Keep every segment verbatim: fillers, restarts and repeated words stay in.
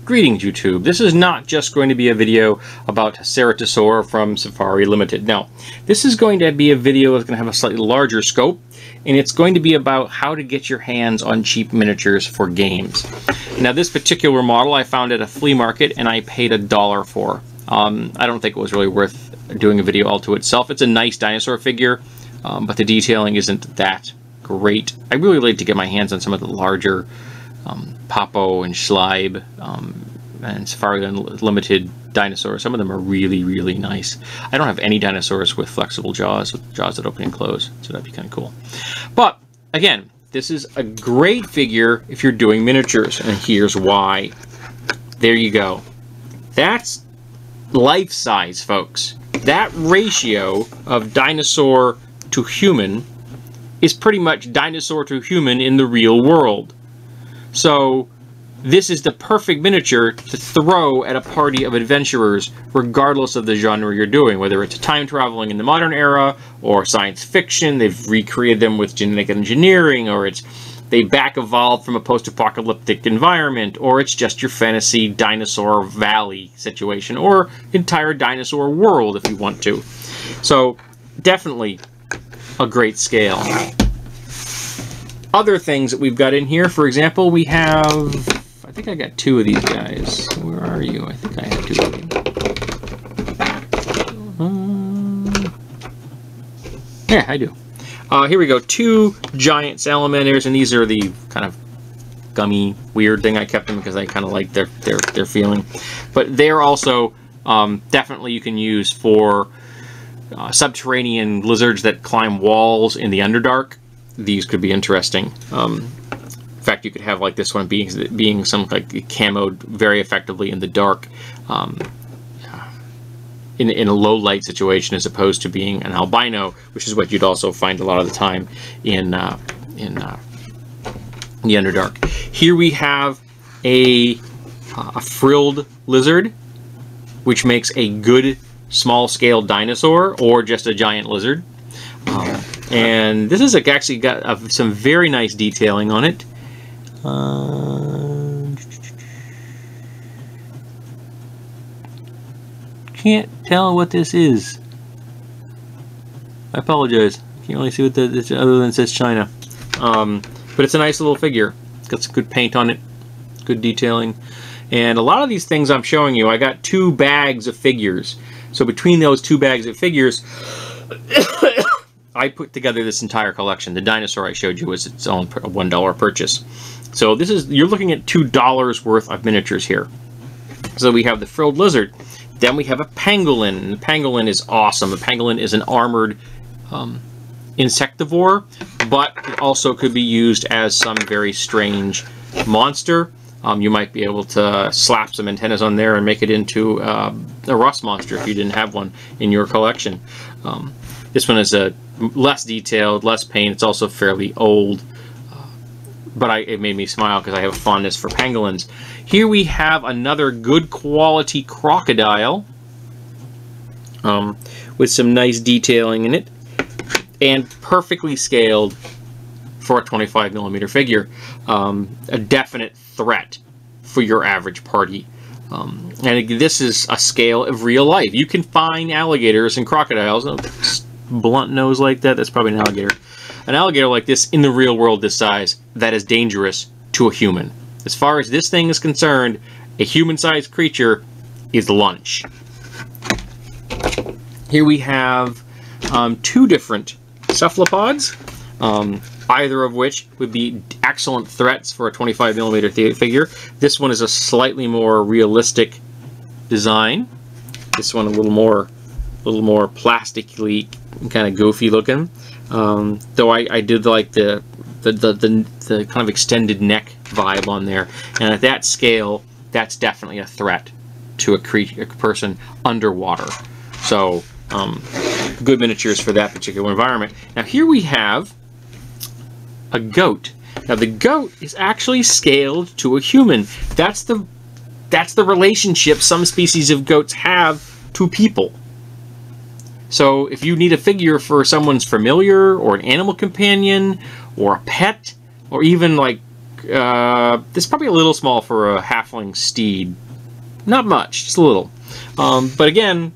Greetings YouTube. This is not just going to be a video about Ceratosaur from Safari Limited. No, this is going to be a video that's going to have a slightly larger scope, and it's going to be about how to get your hands on cheap miniatures for games. Now this particular model I found at a flea market and I paid a dollar for. Um, I don't think it was really worth doing a video all to itself. It's a nice dinosaur figure, um, but the detailing isn't that great. I really like to get my hands on some of the larger Um, Papo and Schleib um, and Safari Limited dinosaurs. Some of them are really, really nice. I don't have any dinosaurs with flexible jaws, with jaws that open and close, so that'd be kind of cool. But, again, this is a great figure if you're doing miniatures, and here's why. There you go. That's life size, folks. That ratio of dinosaur to human is pretty much dinosaur to human in the real world. So this is the perfect miniature to throw at a party of adventurers, regardless of the genre you're doing, whether it's time traveling in the modern era or science fiction. They've recreated them with genetic engineering, or it's they back evolved from a post-apocalyptic environment, or it's just your fantasy dinosaur valley situation, or entire dinosaur world if you want to. So definitely a great scale. Other things that we've got in here, for example, we have, I think I got two of these guys. Where are you? I think I have two of you. Uh, yeah, I do. Uh, here we go, two giant salamanders, and these are the kind of gummy, weird thing. I kept them because I kind of like their, their, their feeling. But they're also um, definitely you can use for uh, subterranean lizards that climb walls in the Underdark. These could be interesting. Um, in fact, you could have like this one being being some like camoed very effectively in the dark, um, in in a low light situation, as opposed to being an albino, which is what you'd also find a lot of the time in uh, in, uh, in the Underdark. Here we have a a frilled lizard, which makes a good small scale dinosaur or just a giant lizard. Um, And this is actually got uh, some very nice detailing on it. Uh, can't tell what this is. I apologize. Can't really see what the, this, other than it says China. Um, but it's a nice little figure. It's got some good paint on it, good detailing. And a lot of these things I'm showing you, I got two bags of figures. So between those two bags of figures, I put together this entire collection. The dinosaur I showed you was its own one dollar purchase. So this is, you're looking at two dollars worth of miniatures here. So we have the frilled lizard. Then we have a pangolin. The pangolin is awesome. The pangolin is an armored um, insectivore, but it also could be used as some very strange monster. Um, you might be able to slap some antennas on there and make it into uh, a rust monster if you didn't have one in your collection. Um, This one is a less detailed, less paint. It's also fairly old, uh, but I, it made me smile because I have a fondness for pangolins. Here we have another good quality crocodile um, with some nice detailing in it, and perfectly scaled for a twenty-five millimeter figure. Um, a definite threat for your average party. Um, and this is a scale of real life. You can find alligators and crocodiles. Blunt nose like that, that's probably an alligator. An alligator like this in the real world this size, that is dangerous to a human. As far as this thing is concerned, a human-sized creature is lunch. Here we have um, two different cephalopods, um, either of which would be excellent threats for a twenty-five millimeter figure. This one is a slightly more realistic design. This one a little more, a little more plastically kind of goofy looking. Um, though I, I did like the the, the the the kind of extended neck vibe on there, and at that scale, that's definitely a threat to a creature, a person underwater. So um, good miniatures for that particular environment. Now here we have a goat. Now the goat is actually scaled to a human. That's the that's the relationship some species of goats have to people. So if you need a figure for someone's familiar or an animal companion or a pet or even like Uh, this is probably a little small for a halfling steed. Not much, just a little. Um, but again,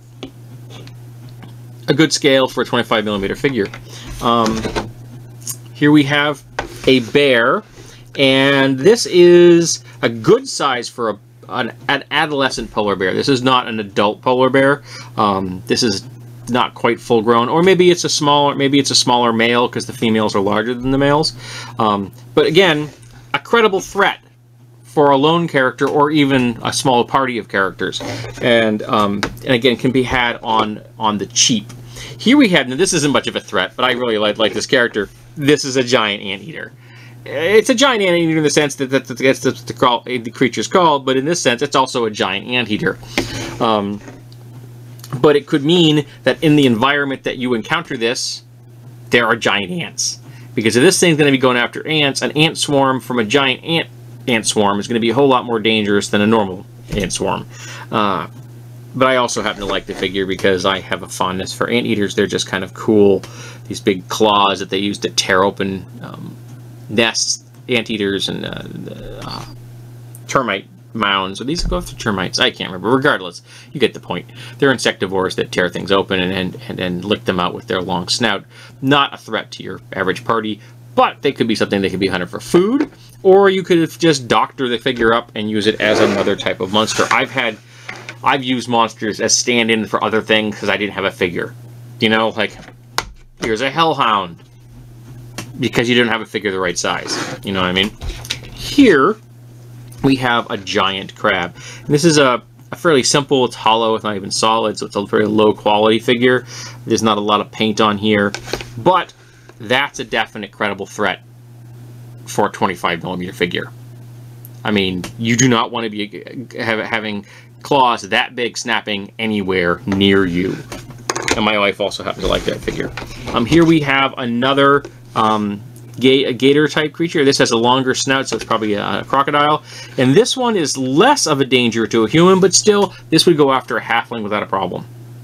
a good scale for a twenty-five millimeter figure. Um, here we have a bear, and this is a good size for a, an, an adolescent polar bear. This is not an adult polar bear. Um, this is not quite full grown, or maybe it's a smaller, maybe it's a smaller male because the females are larger than the males. Um, but again, a credible threat for a lone character or even a small party of characters, and um, and again can be had on on the cheap. Here we have, now this isn't much of a threat, but I really like like this character. This is a giant anteater. It's a giant anteater in the sense that that's, that's, that's the, call, the creature's called, but in this sense it's also a giant anteater. Um, but it could mean that in the environment that you encounter this, there are giant ants. Because if this thing's going to be going after ants, an ant swarm from a giant ant ant swarm is going to be a whole lot more dangerous than a normal ant swarm. Uh, but I also happen to like the figure because I have a fondness for anteaters. They're just kind of cool. These big claws that they use to tear open um, nests, anteaters, and uh, uh, termite mounds. Or these go after termites? I can't remember. Regardless, you get the point. They're insectivores that tear things open and, and, and, and lick them out with their long snout. Not a threat to your average party, but they could be something that could be hunted for food, or you could just doctor the figure up and use it as another type of monster. I've had, I've used monsters as stand-in for other things because I didn't have a figure. You know, like, here's a hellhound, because you didn't have a figure the right size. You know what I mean? Here, we have a giant crab. And this is a, a fairly simple, it's hollow, it's not even solid, so it's a very low quality figure. There's not a lot of paint on here, but that's a definite credible threat for a twenty-five millimeter figure. I mean, you do not want to be have, having claws that big snapping anywhere near you. And my wife also happens to like that figure. Um, here we have another um, a gator type creature. This has a longer snout, so it's probably a, a crocodile. And this one is less of a danger to a human, but still, this would go after a halfling without a problem.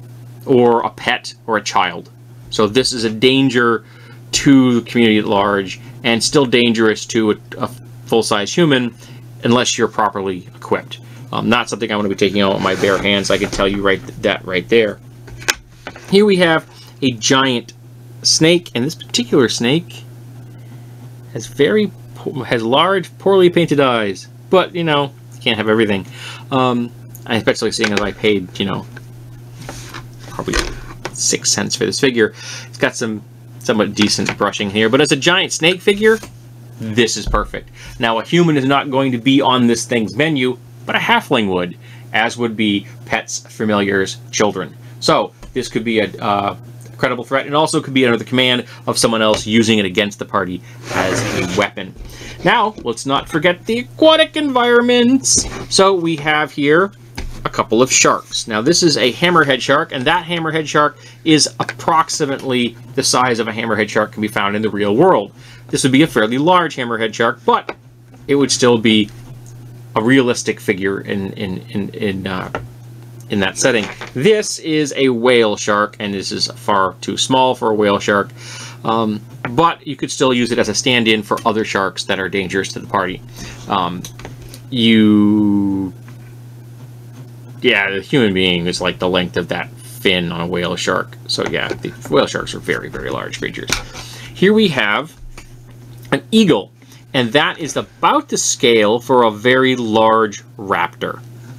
Or a pet, or a child. So this is a danger to the community at large, and still dangerous to a, a full-size human, unless you're properly equipped. Um, not something I want to be taking out with my bare hands. I can tell you right that right there. Here we have a giant snake, and this particular snake has very has large, poorly painted eyes. But you know, you can't have everything. Um, especially seeing as I paid, you know, probably six cents for this figure. It's got some somewhat decent brushing here, but as a giant snake figure, this is perfect. Now, a human is not going to be on this thing's menu, but a halfling would, as would be pets, familiars, children. So this could be a uh, credible threat, and also could be under the command of someone else using it against the party as a weapon. Now, let's not forget the aquatic environments. So we have here a couple of sharks. Now, this is a hammerhead shark, and that hammerhead shark is approximately the size of a hammerhead shark can be found in the real world. This would be a fairly large hammerhead shark, but it would still be a realistic figure in in in in, uh, in that setting. This is a whale shark, and this is far too small for a whale shark. Um, but you could still use it as a stand-in for other sharks that are dangerous to the party. Um, you, yeah, the human being is like the length of that fin on a whale shark. So yeah, the whale sharks are very, very large creatures. Here we have an eagle, and that is about the scale for a very large raptor.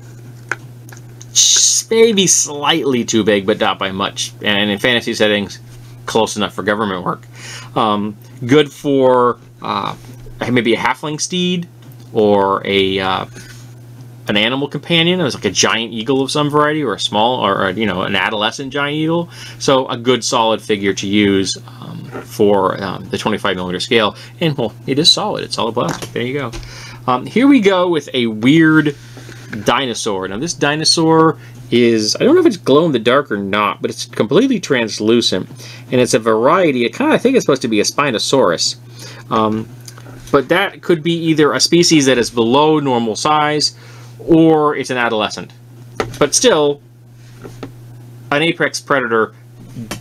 Maybe slightly too big, but not by much. And in fantasy settings, close enough for government work. Um, good for uh, maybe a halfling steed or a uh, an animal companion. It was like a giant eagle of some variety, or a small, or, or you know, an adolescent giant eagle. So a good solid figure to use um, for um, the twenty-five millimeter scale. And well, it is solid. It's solid plastic. There you go. Um, here we go with a weird dinosaur. Now this dinosaur is, I don't know if it's glow in the dark or not, but it's completely translucent, and it's a variety. It kind of, I think it's supposed to be a Spinosaurus, um, but that could be either a species that is below normal size, or it's an adolescent. But still, an apex predator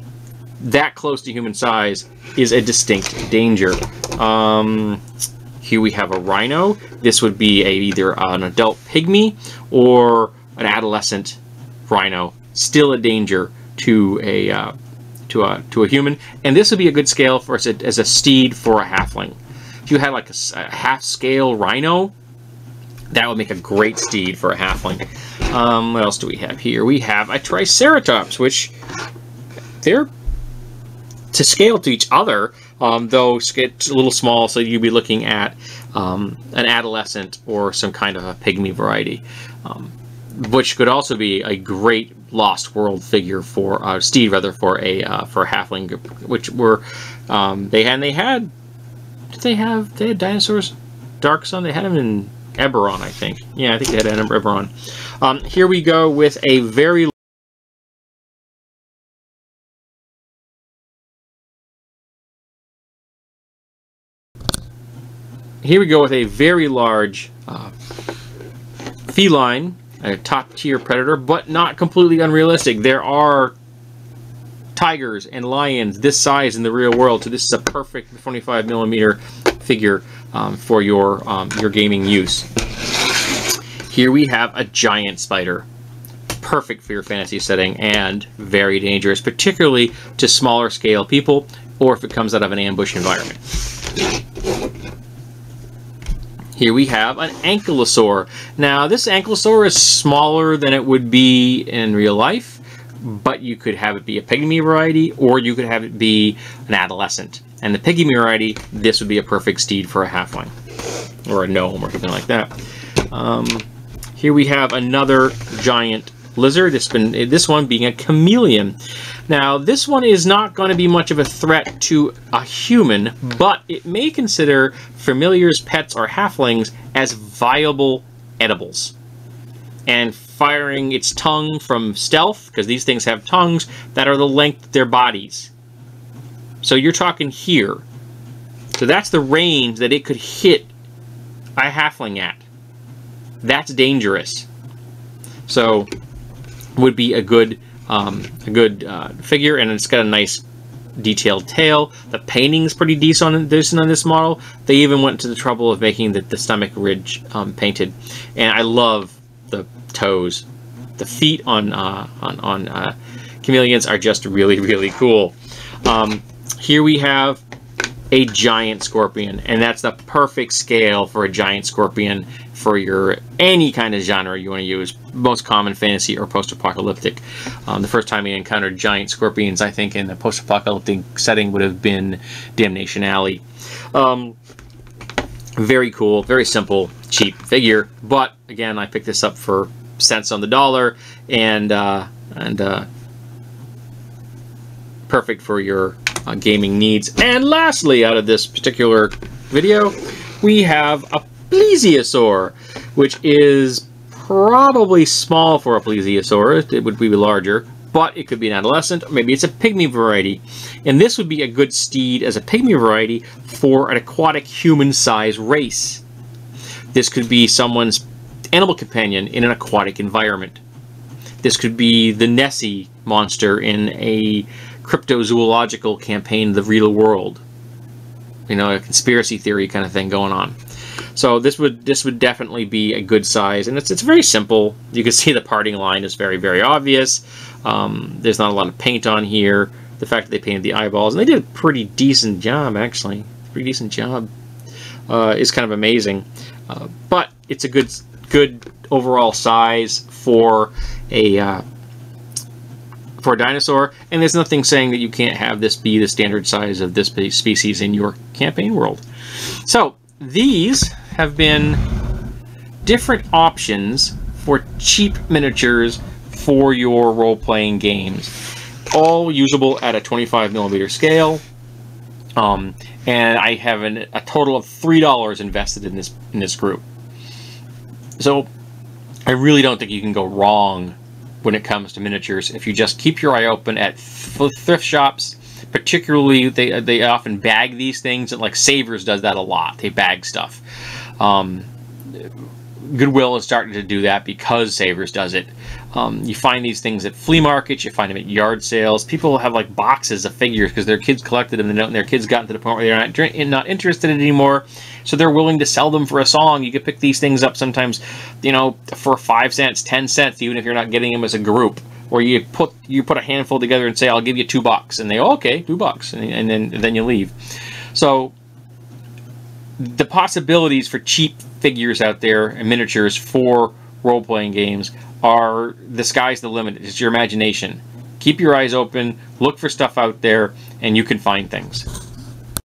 that close to human size is a distinct danger. Um, Here we have a rhino. This would be a, either an adult pygmy or an adolescent rhino. Still a danger to a uh, to a to a human, and this would be a good scale for as a, as a steed for a halfling. If you had like a, a half scale rhino, that would make a great steed for a halfling. Um, what else do we have here? We have a triceratops, which they're to scale to each other, um, though it's a little small, so you'd be looking at um, an adolescent or some kind of a pygmy variety, um, which could also be a great Lost World figure for uh, steed, rather for a uh, for a halfling, which were um, they had. They had did they have they had dinosaurs? Dark Sun. They had them in Eberron, I think. Yeah, I think they had an Eberron. Um, here we go with a very Here we go with a very large uh, feline, a top-tier predator, but not completely unrealistic. There are tigers and lions this size in the real world, so this is a perfect twenty-five millimeter figure um, for your um, your gaming use. Here we have a giant spider, perfect for your fantasy setting and very dangerous, particularly to smaller scale people or if it comes out of an ambush environment. Here we have an ankylosaur. Now, this ankylosaur is smaller than it would be in real life, but you could have it be a pygmy variety, or you could have it be an adolescent. And the pygmy variety, this would be a perfect steed for a halfling, or a gnome, or something like that. Um, here we have another giant lizard. This, been, this one being a chameleon. Now, this one is not going to be much of a threat to a human, but it may consider familiars, pets, or halflings as viable edibles. And firing its tongue from stealth, because these things have tongues that are the length of their bodies. So you're talking here. So that's the range that it could hit a halfling at. That's dangerous. So, would be a good um, a good uh, figure, and it's got a nice detailed tail. The painting's pretty decent on, decent on this model. They even went to the trouble of making the, the stomach ridge um, painted, and I love the toes. The feet on uh, on, on uh, chameleons are just really, really cool. Um, here we have a giant scorpion, and that's the perfect scale for a giant scorpion for your any kind of genre you want to use, most common fantasy or post-apocalyptic. Um, the first time we encountered giant scorpions, I think, in the post-apocalyptic setting would have been Damnation Alley. Um, very cool, very simple, cheap figure, but again, I picked this up for cents on the dollar, and uh, and uh, perfect for your uh, gaming needs. And lastly, out of this particular video, we have a plesiosaur, which is probably small for a plesiosaur. It would be larger, but it could be an adolescent, or maybe it's a pygmy variety. And this would be a good steed as a pygmy variety for an aquatic human-sized race. This could be someone's animal companion in an aquatic environment. This could be the Nessie monster in a cryptozoological campaign, The Real World. You know, a conspiracy theory kind of thing going on. So this would this would definitely be a good size, and it's it's very simple. You can see the parting line is very, very obvious. Um, there's not a lot of paint on here. The fact that they painted the eyeballs, and they did a pretty decent job, actually. Pretty decent job. Uh, is kind of amazing. Uh, but it's a good good overall size for a uh, for a dinosaur, and there's nothing saying that you can't have this be the standard size of this species in your campaign world. So these have been different options for cheap miniatures for your role-playing games, all usable at a twenty-five millimeter scale. Um, and I have an, a total of three dollars invested in this in this group. So I really don't think you can go wrong when it comes to miniatures if you just keep your eye open at thrift shops. Particularly, they they often bag these things, and like Savers does that a lot. They bag stuff. Um, Goodwill is starting to do that because Savers does it. Um, you find these things at flea markets, you find them at yard sales. People have like boxes of figures because their kids collected them, and their kids gotten to the point where they're not, not interested anymore, so they're willing to sell them for a song. You could pick these things up sometimes, you know, for five cents, ten cents, even if you're not getting them as a group. Or you put you put a handful together and say, I'll give you two bucks, and they go, okay, two bucks, and, and then and then you leave. So the possibilities for cheap figures out there and miniatures for role-playing games are, the sky's the limit. It's your imagination. Keep your eyes open, look for stuff out there, and you can find things.